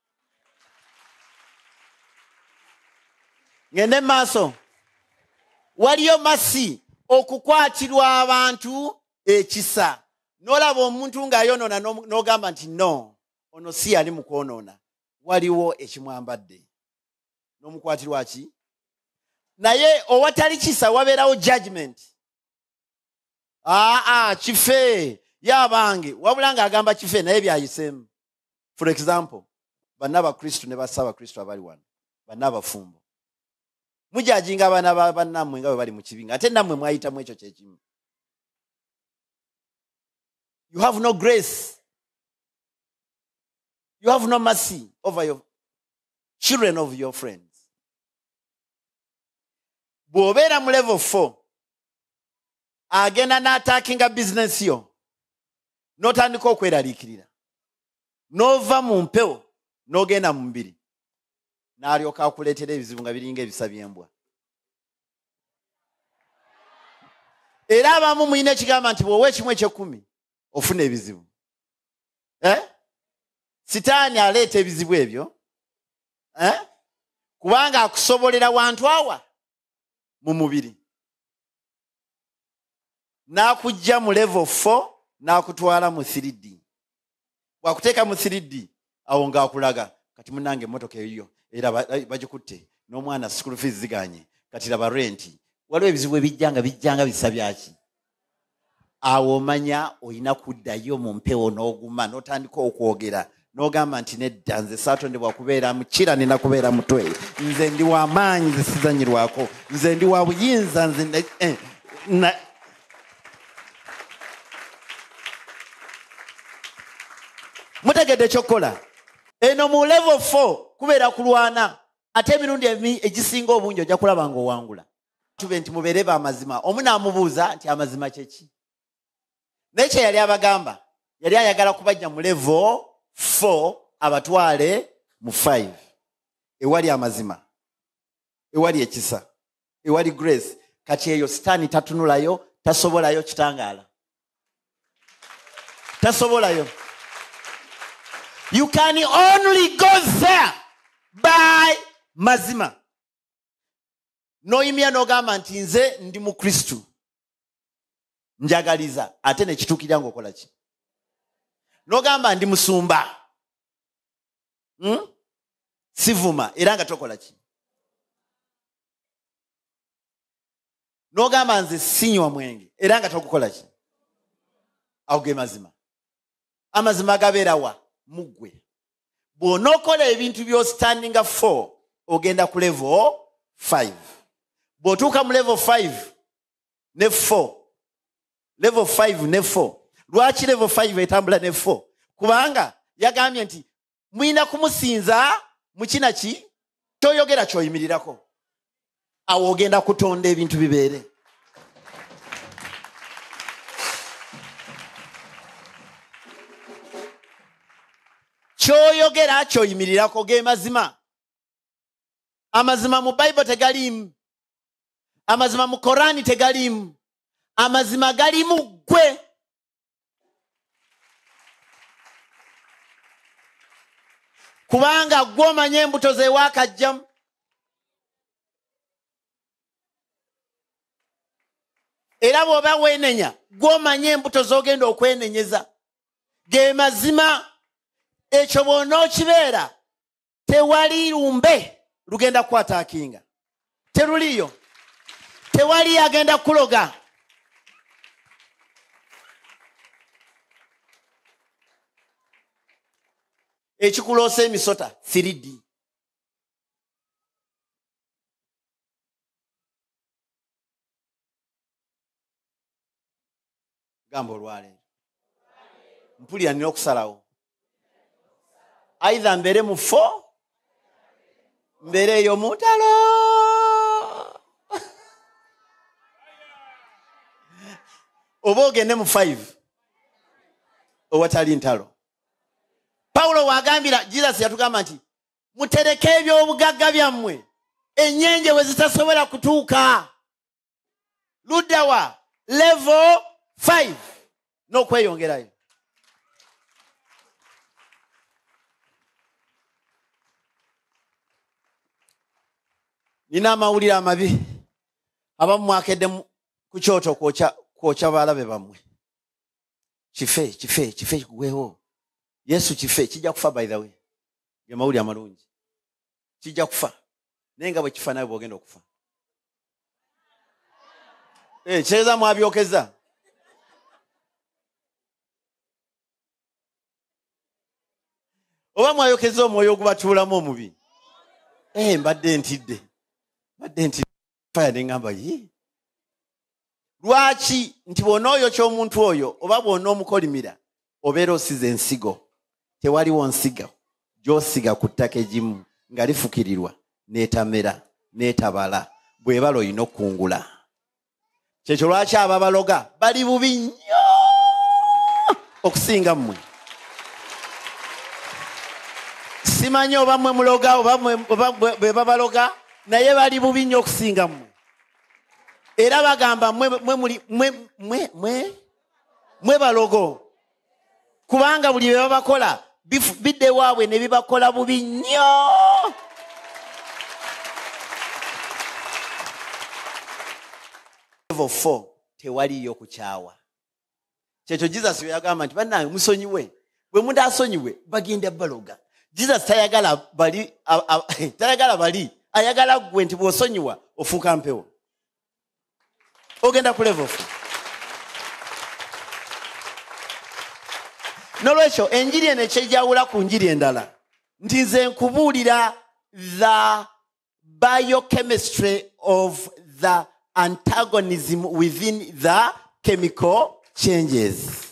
Ngende maaso. Waliyo masi okukwatirwa abantu ekisa. Nolaba omuntu ng'ayonoona n'ogamba nti no, ono si yali mu kwonoona. Waliwo ekimwambadde. N'omukwatirwa ki? Naye owatali kisa wabeerawo judgment. Aa, kife, yabange. Wabula ng'agamba kife naye byayiseemu. For example, banaba Kristo ne basaba Kristo abali wano. Banaba fumbo. Mujajinga abana bannamwe nga bwe bali mu kibinga. Ate nammwe mwayitamu ekyo kyekimu. You have no grace. You have no mercy over your children of your friends. Bw'obeera mu level four, agenda n'attackinga business yo, n'otandika okweraliikirira, n'ova mu mpewo n'ogenda mu mubiri, n'alyoka akuleetera ebizibu nga biringa ebisa by'embwa. Era abamu muyina ekigamba nti bw'owa ekimu eky'ekkumi ofuna ebizibu. Eh? Sitaani aleeta ebizibu ebyo. Eh? Kubanga akusobolera wantu awa mu mubiri. N'akujja mu level four n'akutwala mu three D. Bw'akuteeka mu three D awo ng'akulaga kati munnange emmotoka eyo era bagikutte n'omwana school fees ziganye kati laba renti. Waliwo ebizibu ebijjanga bijjanga bisa byaki. Awo omanya oyina kuddayo mu mpewo n'oguma n'otandika okwogera n'ogamba nti nedda nze saatondebwa kubeera mukira nina kubeera mutwe. Nze ndi w'amaanyi nze sizanyirwako. Nze ndi wa buyinza nze eh, na mutegedde kyokkola. Eno mu level four kubeera kulwana. Ate emirundi egisinga obungi ojja kulaba ng'owangula. Tube nti mubeere b'amazima. Omu n'amubuuza nti amazima kyeki. Naye kye yali abagamba, yali ayagala kubajja mu level four abatwale mu five. Ewali amazima, ewali ekisa, ewali grace. Kati eyo sitaani tatunulayo, tasobolayo kitangaala. Tasobolayo. You can only go there by mazima. Noyimya n'ogamba nti nze ndi mu Kristo. Njagaliza ate ne kituukirira ng'okola ki? N'ogamba ndi musumba. Hmm? Sivuma era nga tokola ki? N'ogamba nze sinywa mwenge era nga tokukola ki? Awo ge mazima. Amazima gabeera wa? Muggwe. Bw'onookola ebintu by'ostandinga four ogenda ku level five. Bw'otuuka mu level five ne four. Level five ne four. Lwaki level five etambula ne four? Kubanga yagambye nti muyina kumusinza mu kina ki? Toyogera ky'oyimirirako. Awo ogenda kutonda ebintu bibeere. Ky'oyogera ky'oyimirirako ge mazima. Amazima mu Bible tegaliimu. Amazima mu Korani tegaliimu. Amazima gali mu ggwe. Kubanga ggwe omanye embuto ze waakajjamu. Era bw'oba weenenya ggwe omanye embuto z'ogenda okwenenyeza. Ge mazima. Ekyo bw'onookibeera tewali lumbe lugenda kukwataakinga. Teruliyo. Tewali agenda kuloga. Ekikuloosa emisota three D. gamba olwaleero mpulira nina okusalawo either mbere mu four mbere eyo mu ntalo oba ogende mu five owatali ntalo. Pawulo wagambira Jesus yatugamba nti mutereke ebyobugagga byammwe enyenje we zitasobola kutuuka. Ludawa level five n'okweyongerayo. Nina amawulire amabi abamu mwakedde ku kyoto kwokya kwokya balabe bammwe. Kife kife kife kugwewo. Yesu kife kijja kufa by the way. Ye mawulire amalungi. Kijja kufa. Naye nga bwe kifa nawe bwogenda okufa. Eh kyeza mwabyokeza. Oba mwayokeza omwoyo ogubatuulamu omubi. Eh mbadde ntidde. Mbadde ntidde. Faya n'engamba ye. Lwaki nti bw'onooyo ky'omuntu oyo oba bw'onoomukolimira obeera osize ensigo. Tewaliwo nsiga gy'osiga ku ttaka egimu nga lifukirirwa n'etamera n'etabala bw'ebala oyina okungula. Kyekyo lwaki ababaloga bali bubi nnyo okusinga mmwe. Simanyi oba mmwe muloga oba bwe babaloga naye bali bubi nnyo okusinga mmwe. Era bagamba mwe mwe mwe mwe mwe balogo kubanga buli bye babakola bidde waabwe ne bibakola bubi nnyo. Level four tewaliyo kukyawa. Kyekyo Jesus yagamba nti bannange musonyiwe bwe mundu asonyiwe bagenda baloga. Jesus tayagala bali tayagala bali ayagala gwe nti bw'osonyiwa ofuuka mpewo. Ogenda ku level four. Nolwekyo enjiri eno ekyejawula ku njiri endala nti nze nkubuulira the biochemistry of the antagonism within the chemical changes.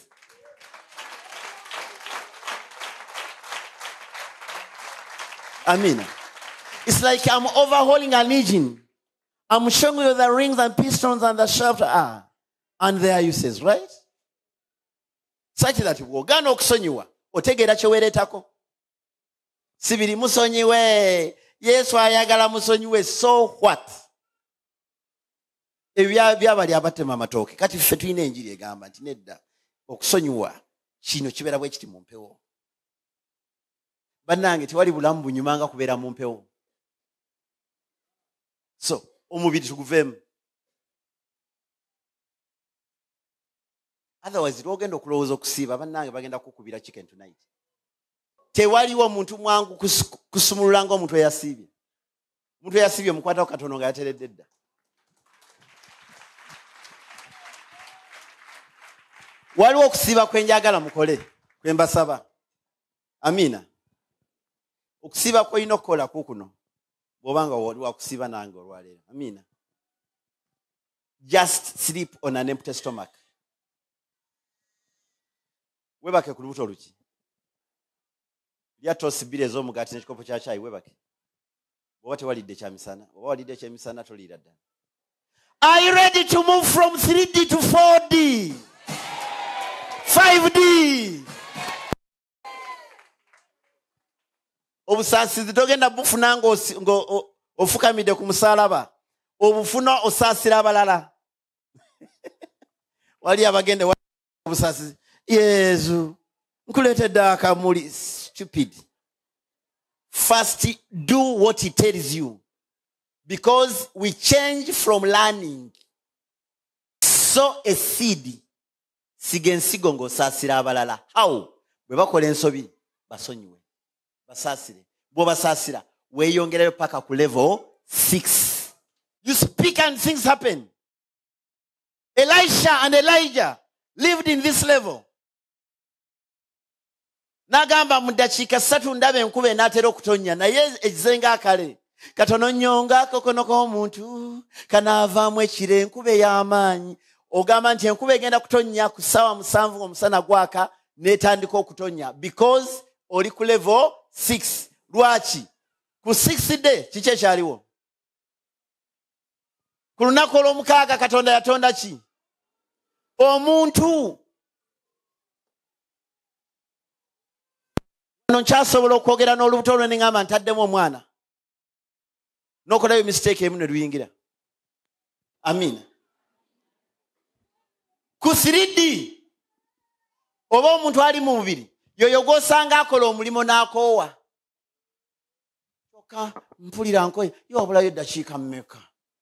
Amen. It's like I'm overhauling an engine. I'm showing you the rings and pistons and the shaft are. And there you says, right? Such that wogana okusonyiwa otegeera kyeweereetako. Sibiri musonyiwe Yesu ayagala musonyiwe so what? Ebya byabali abatema amatooke kati ffe tulina enjiri egamba nti nedda okusonyiwa kino kibeera bwe kiti mu mpewo. Bannange tewali bulamu bunyumanga kubeera mu mpewo. So omubiri tuguveemu. Otherwise lwogenda okulowooza okusiiba bannange bagenda kukubira chicken tonight. Tewaliwo omuntu mwangu kusumulula ng'omuntu eyasiibye. Omuntu eyasiibye mukwatako katono nga yateredde dda. Waliwo okusiiba kwenjagala mukole kwe mbasaba. Amina. Okusiiba kw'olina okukola kukuno bw'obanga wali wakusiiba nange olwaleero. Amina. Just sleep on an empty stomach. Webake ku lubuto luki. Lya tosi bbiri ez'omugaati n'ekikopo kya caayi webake. Bw'oba tewalidde kyamisana. Bw'oba walidde kyamisana toliira ddala. Are you ready to move from three D to four D? five D. Obusaasizi togenda bufuna ng'ofukamidde ku musalaba. Obufuna osaasira abalala. Wali abagende obusaasizi. Yesu nkuleetedde akamuli. Stupid. First do what he tells you. Because we change from learning. Sow a seed. Sigensigo ng'osaasira abalala. How? Bwe bakola ensobi basonyiwe. Basaasire. Bwe basaasira weeyongerayo paka ku level six. You speak and things happen. Elisha and Elijah lived in this level. Nagamba mu dakiika ssatu ndaba enkuba enaatera okutonnya naye ekizenga akale. Katono nnyonga kokono k'omuntu kanaavaamu ekire enkuba ey'amaanyi. ogamba nti enkuba egenda kutonnya ku ssaawa musanvu omusana gwaka n'etandika okutonnya because oli ku level six. Lwaki? Ku six day kiki ekyaliwo? Ku lunaku olw'omukaaga Katonda yatonda ki? Omuntu. Ono nkyasobola okwogera n'olubuto lwe ne ngamba ntaddemu omwana n'okolayo mistake emu ne luyingira. Amina. Ku three D oba omuntu ali mu mubiri yoyo gw'osanga akola omulimo n'akoowa. Kyokka mpulira nkoye yo wabulayo eddakiika mmeka.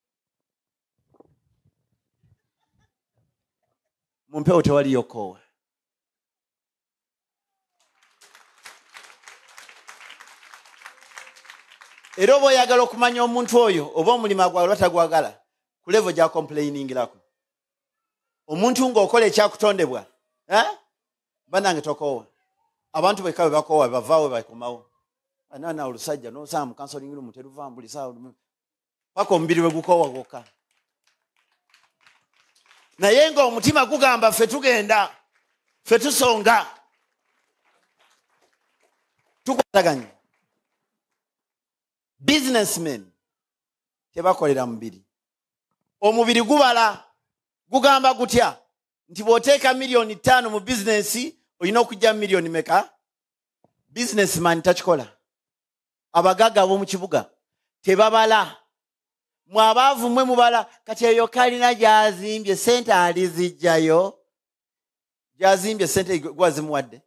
Mu mpewo tewaliyo koowa. Era oba oyagala okumanya omuntu oyo oba omulimu agwagala oba tagwagala ku level gya complaining-irako. Omuntu ng'okola ekyakutondebwa eh? Banange tokoowa. Abantu bwekka bwe bakoowa bavaawo bakomawo. Anana olusajja n'osanga mu counseling room teruvaamu buli ssaawa paka omubiri we gukoowa gwokka. Naye ng'omutima gugamba ffe tugenda ffe tusonga tukwataganye. Businessmen tebakolera mubiri. Omubiri gubala gugamba gutya nti bw'oteeka miliyoni ttaano mu bizinesi olina okujja miliyoni meka? Businessman takikola. Abagagga ab'omu kibuga tebabala. Mwabaavu mmwe mubala kati eyo kalina gy'azimbye sente alizijjayo. Gy'azimbye sente gwazimuwadde.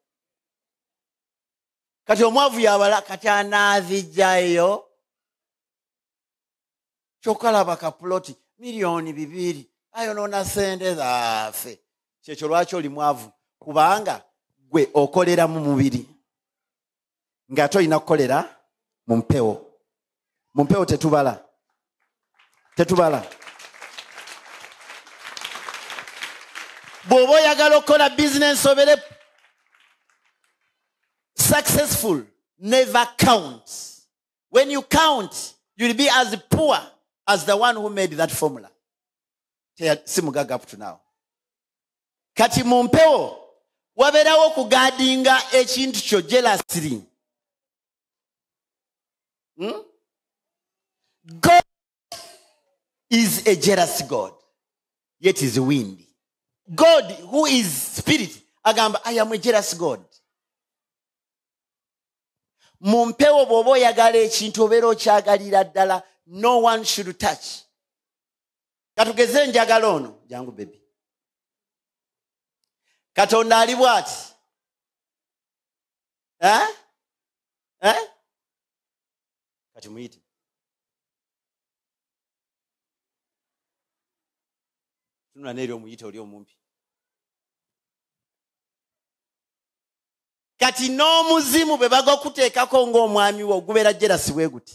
Kati omwavu yabala kati anaazijjayo. Kyokalaba kapuloti miliyoni bibiri ayonoona sente zaffe. Kyekyo lwaki oli mwavu? Kubanga gwe okolera mu mubiri ng'ate olina kukolera mu mpewo. Mu mpewo tetubala. Tetubala. Bw'oba oyagala okukola business obere successful, never count. When you count, you'll be as poor as the one who made that formula. Simugaga up to now. Kati mu mpewo wabeerawo okugaadinga ekintu kyo jealously. Hmm? God is a jealous God, yet is wind. God, who is spirit, agamba, I am a jealous God. Mu mpewo bw'oba oyagala ekintu obeera okyagalira ddala, no one should touch. Katugeze njagala ono, jangu baby. Katonda ali bw'ati. Eh? Eh? Kati muyite. Tunula n'eri omuyite oli omumpi. Kati n'omuzimu bwe baga okuteekako ng'omwami wo gubeera jealous bwe guti.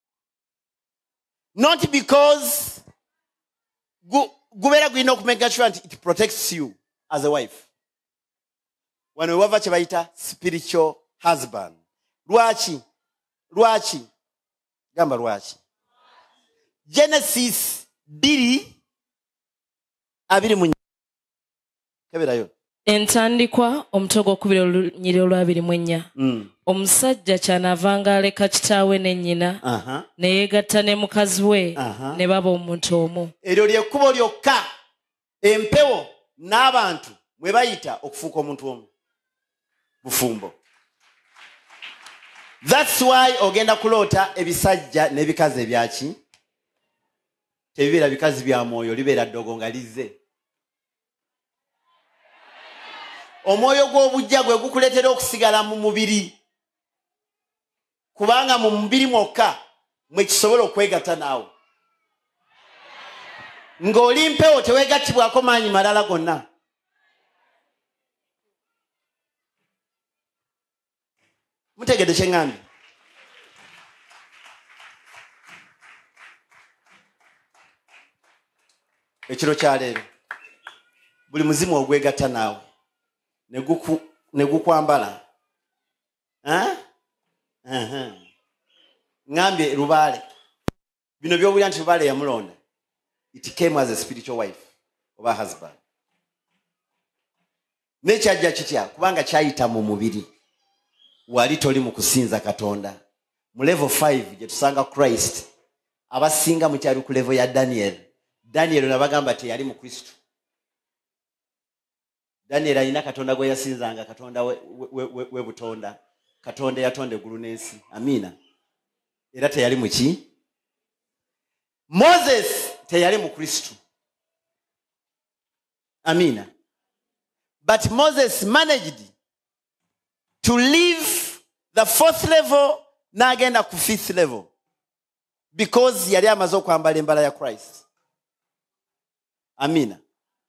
Not because gubeera gulina okumeka sure nti it protects you as a wife. Wano wava kye bayita spiritual husband. Lwaki? Lwaki? Gamba lwaki? Genesis biri abiri mu keberayo. Entandikwa omutwe gw'okubiri olunyiri olwabiri mu ennya. Mm. Omusajja kyanaavanga aleka kitaawe ne nnyina uh-huh. ne yeegatta ne mukazi we uh-huh. ne baba omuntu omu. Eryo ly'ekkubo lyokka empewo n'abantu mwe bayita okufuuka omuntu omu. Bufumbo. That's why ogenda kuloota ebisajja n'ebikazi ebyaki. Tebibeera bikazi bya mwoyo, libeera ddogo nga lizze. Omwoyo gw'obujja gwe gukuleetera okusigala mu mubiri. Kubanga mu mubiri mwokka mwe kisobola okwegatta naawe. Ng'oli mpewo teweegattibwako maanyi malala gonna. Mutegedde kye ngambye? Ekiro kya leero buli muzimu ogwegatta naawe ne gukwambala. Ngambye Lubaale bino by'owulira nti Lubaale yamulonda, it came as a spiritual wife. oba husband. Nekyajja kitya kubanga kyayita mu mubiri. Wali toli mu kusinza Katonda. Mu level five gye tusanga Christ. Abasinga mu kyali ku level ya Daniel. Daniel nabagamba teyali mu Kristo. Daniel alina Katonda gwe yasinzanga, Katonda we, we, we, we butonda. Katonda yatonde eggulu n'ensi. Amina. Era teyali mu ki? Moses teyali mu Kristo. Amina. But Moses managed to leave the fourth level n'agenda ku fifth level because yali amaze okwambala embala ya Christ. Amina.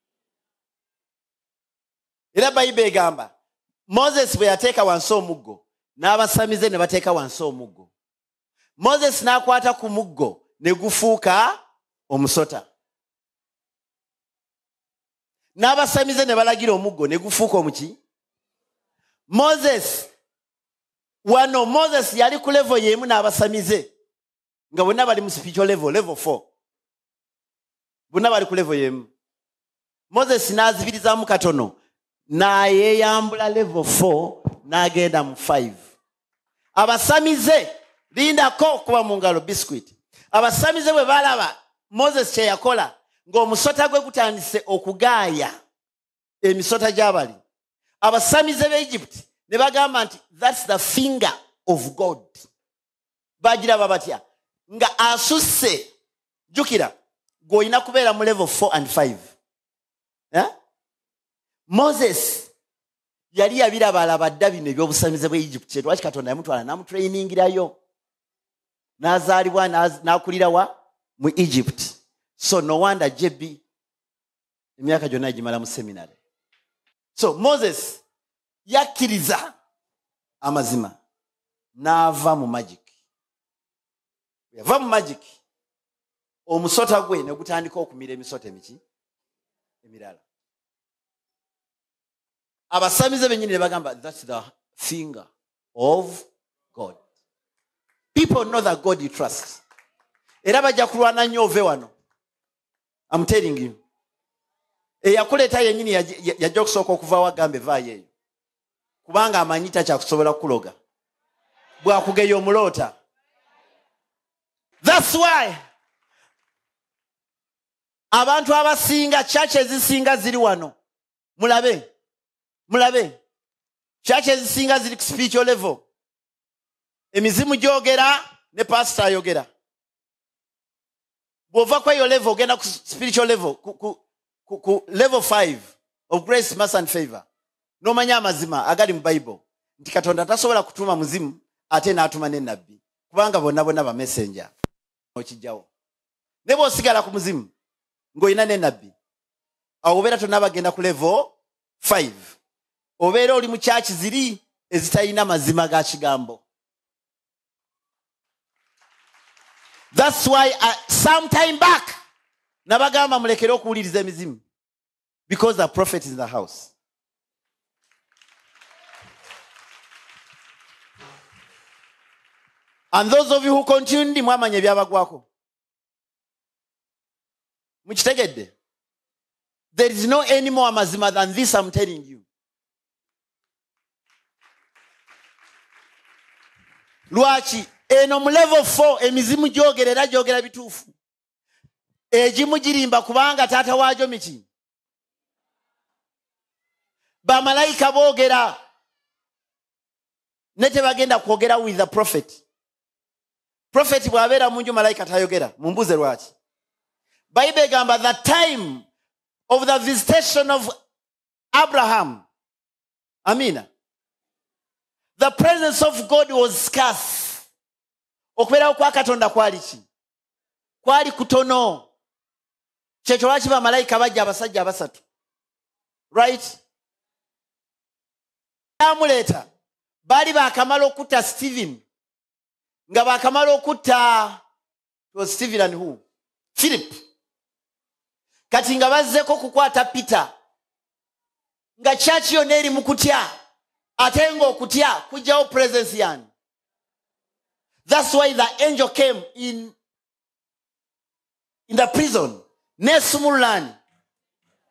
Era Bayibuli egamba Moses bwe yateeka wansi omuggo n'abasamize ne bateeka wansi omuggo. Moses n'akwata ku muggo ne gufuuka omusota. N'abasamize ne balagira omuggo ne gufuuka omuki. Moses wano Moses yali ku level yemu n'abasamize nga bonna bali mu spiritual level, level four. Bonna bali ku level yemu. Moses n'azibirizamu katono n'ayeyambula level four n'agenda mu five. Abasamize lindako kuba mu ngalo biscuit. Abasamize bwe balaba Moses kye yakola ng'omusota gwe gutandise okugaaya emisota gy'abali. Abasamize b'e Egypt ne bagamba nti that's the finger of God. Bagiraba batya nga asusse. Jukira gw'olina kubeera mu level four and five. Yeah? Moses yali yabiraba alaba dda bino eby'obusamize bw'e Egypt. Lwaki Katonda yamutwala n'amutrainingirayo n'azaalibwa n'akulira wa mu Egypt. So no wonder J B emyaka gyonna agimala mu seminary. So Moses yakkiriza amazima n'ava mu magic. Yava mu magic omusota gwe ne gutandika okumira emisota emiki emirala. Abasamize bennyini ne bagamba that's the finger of God. People know that God you trust. Era bajja kulwana nnyo ove wano. I'm telling you. Eyakuleeta yennyini yajja okusooka okuva wagambe vaayo eyo. Kubanga amanyi takyakusobola kuloga. Bwakugeya omuloota. That's why abantu abasinga church ezisinga ziri wano. Mulabe. Mulabe. Church ezisinga ziri ku spiritual level. Emizimu gyogera ne pastor ayogera. Bw'ova kwa eyo level ogenda ku spiritual level ku, ku, ku, ku level five of grace, mercy and favor. N'omanya amazima agali mu Bible nti Katonda tasobola kutuma muzimu ate n'atuma ne nabbi kubanga bonna bonna ba messenger okijjawo. Ne bw'osigala ku muzimu ng'olina ne nabbi awo obeera tonabagenda ku level five. Obeera oli mu church ziri ezitalina mazima ga kigambo. That's why uh, some time back nabagamba mulekere okuwuliriza emizimu because the prophet is in the house. And those of you who continue mwamanya byabagwako. Mukitegedde. There is no any more amazima than this I'm telling you. Lwaki eno mu level four emizimu gyogerera gyogera bituufu. Egimu girimba kubanga taata waajo miki. Bamalayika boogera. Ne tebagenda kwogera with the prophet. Prophet bw'abeera mu nju malayika tayogera. Mumbuze lwaki. Bible egamba the time of the visitation of Abraham. Amina. The presence of God was scarce. Okubeerawo kwa Katonda kwali ki? Kwali kutono. Kyekyo lwaki bamalayika bajja abasajja abasatu. Right? Amuleeta. Baali baakamala okutta Stephen. Nga baakamala okutta was Stephen and who? Philip. Kati nga bazzeko kukwata Peter. Nga church yonna eri mu kutya. Ate ng'okutya kujjawo presence yani. That's why the angel came in in the prison. Nesumulani.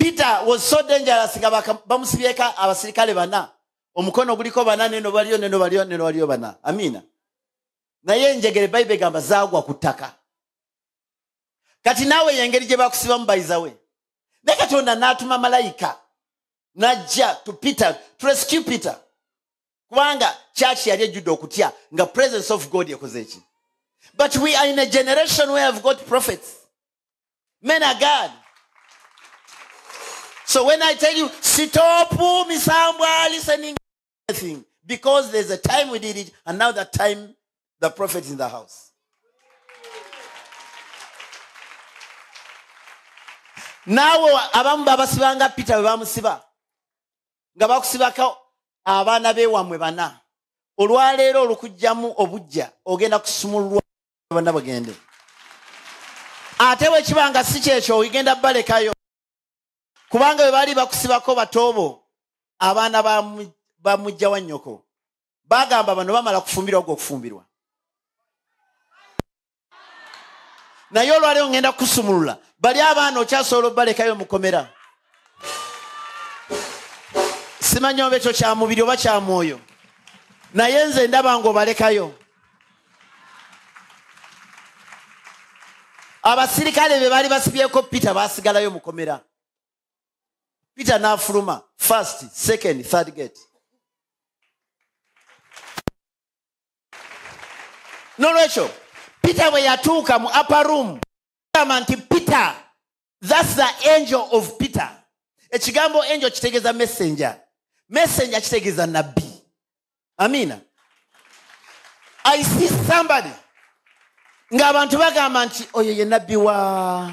Peter was so dangerous nga bamusibyeka abasirikale bana omukono guliko bana neno baliyo neno baliyo neno baliyo bana. Amina. Naye njegere Bible gamba zaagwa ku ttaka. Kati nawe yengeri gye bakusibamu bayizawe. Ne Katonda n'atuma malayika najja to Peter to rescue Peter. Kubanga church yali ejjudde okutya nga presence of God ekoze eki. But we are in a generation where I've got prophets. Men are God. So when I tell you, stop misambwa listening anything, because there's a time we did it, and now that time the prophet is in the house. Now abamu babasibanga Peter we bamusiba. Nga bakusibako abaana beewamwe bana. Olwaleero olukujjamu obujja ogenda kusumulwa bana bagende. Ate bwe kibanga si kyekyo ogenda balekayo. Kubanga bwe bali bakusibako batoobo abaana bamujja wa nnyoko. Bagamba bano bamala kufumbirwa ogwo okufumbirwa. Naye olwaleero ngenda kusumulula. Bali abaana okyasobola balekayo mukomera. Simanyi oba ekyo kya mubiri oba kya mwoyo. Naye nze ndaba ng'obalekayo. Abasirikale be bali basibyeko Peter baasigalayo mukomera. Peter n'afuluma first, second, third gate. Nolwekyo Peter bwe yatuuka mu upper room nti Peter, that's the angel of Peter. Ekigambo angel kitegeeza messenger. Messenger kitegeeza nabbi. Amina. I see somebody nga abantu bagamba nti oyo ye nabbi wa.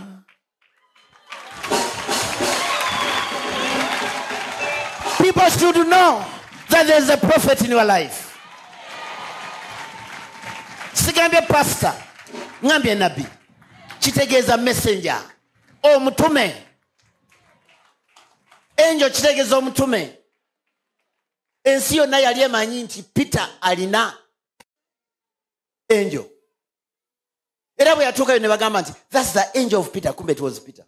People should know that there's a prophet in your life. Sigambye pastor, ngambye nabbi. Kitegeeza messenger. Omutume. Angel kitegeeza omutume. Ensi yonna yali emanyi nti Peter alina angel. Era bwe yatuukayo ne bagamba nti that's the angel of Peter. Kumbe it was Peter.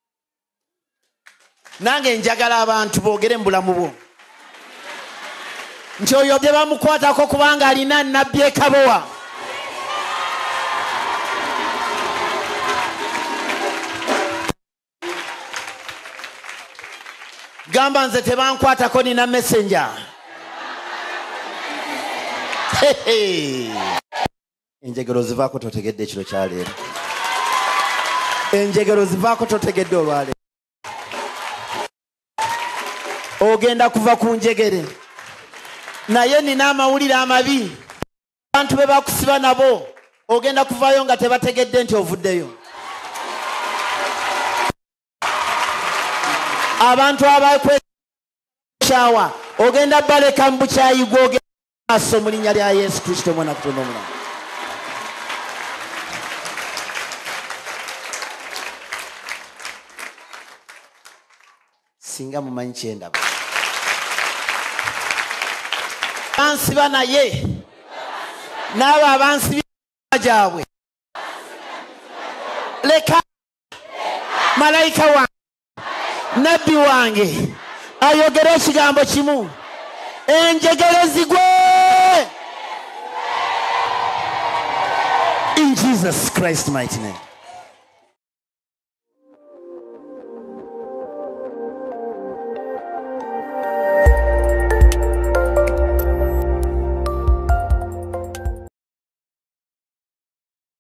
Nange njagala abantu boogere mu bulamu bwo nti oyo bye bamukwatako kubanga alina nabbi ekabowa. Gamba nze tebankwatako nina messenger. Enjegero zivaako totegedde ekiro kyaleero. Enjegero zivaako totegedde olwaleero. Ogenda kuva ku njegere. Naye nina amawulire amabi. Abantu be bakusiba nabo ogenda kuvayo nga tebategedde nti ovuddeyo. Abantu abakweshawa ogenda baleka mu bukyayi gw'ogenda maaso mu linnya lya Yesu Kristo mwana Katonda omulamu. Singa mumanyi kyendaba. Bansiba naye n'abo abansibye gyabwe leka malayika wange nabbi wange ayogera ekigambo kimu enjegere zigwe in Jesus Christ mighty name.